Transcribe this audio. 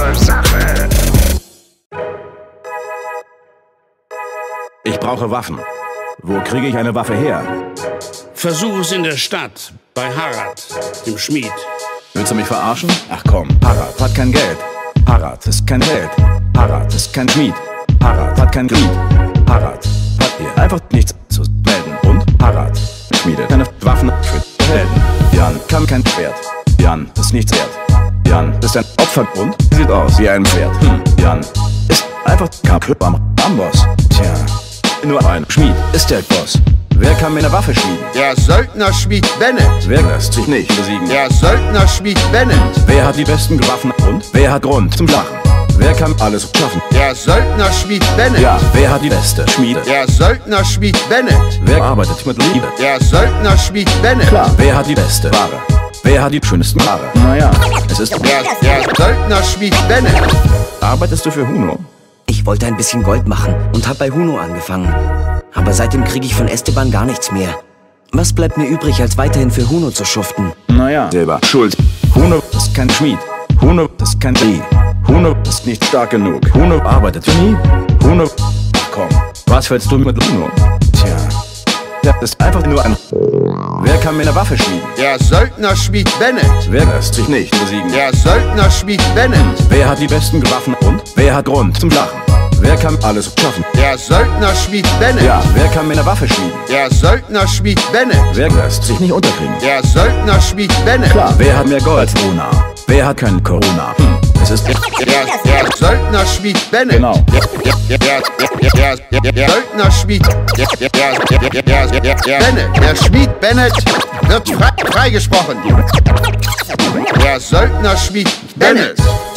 Sache. Ich brauche Waffen. Wo kriege ich eine Waffe her? Versuch es in der Stadt, bei Harald, dem Schmied. Willst du mich verarschen? Ach komm, Harald hat kein Geld. Harald ist kein Held. Harald ist kein Schmied. Harald hat kein Glied. Harald hat hier einfach nichts zu melden. Und Harald schmiedet keine Waffen für Helden. Jan kann kein Schwert. Jan ist nichts wert. Jan ist ein Opfer und sieht aus wie ein Pferd. Jan ist einfach kaputt am Amboss. Tja, nur ein Schmied ist der Boss. Wer kann mir eine Waffe schmieden? Der Söldnerschmied Bennett. Wer lässt sich nicht besiegen? Der Söldnerschmied Bennett. Wer hat die besten Waffen und wer hat Grund zum Lachen? Wer kann alles schaffen? Der Söldnerschmied Bennett. Ja, wer hat die beste Schmiede? Der Söldnerschmied Bennett. Wer arbeitet mit Liebe? Der Söldnerschmied Bennett. Klar, wer hat die beste Ware? Wer hat die schönsten Haare? Naja, es ist Der Söldnerschmied Bennett. Arbeitest du für Huno? Ich wollte ein bisschen Gold machen und hab bei Huno angefangen. Aber seitdem kriege ich von Esteban gar nichts mehr. Was bleibt mir übrig, als weiterhin für Huno zu schuften? Naja, Silber, Schuld. Huno ist kein Schmied. Huno ist kein Lee. Huno ist nicht stark genug. Huno arbeitet nie. Huno, ach komm, was willst du mit Huno? Tja, das ist einfach nur ein... Wer kann mir eine Waffe schmieden? Der Söldnerschmied Bennett. Wer lässt sich nicht besiegen? Der Söldnerschmied Bennett. Wer hat die besten Waffen und wer hat Grund zum Lachen? Wer kann alles schaffen? Der Söldnerschmied Bennett. Ja, wer kann mir eine Waffe schmieden? Der Söldnerschmied Bennett. Wer lässt sich nicht unterkriegen? Der Söldnerschmied Bennett. Klar, wer hat mehr Gold als Luna? Wer hat kein Corona? Es ist Der Söldnerschmied Bennett. genau. Der Söldnerschmied Bennett. Der Schmied Bennett wird freigesprochen. Der Söldnerschmied Bennett.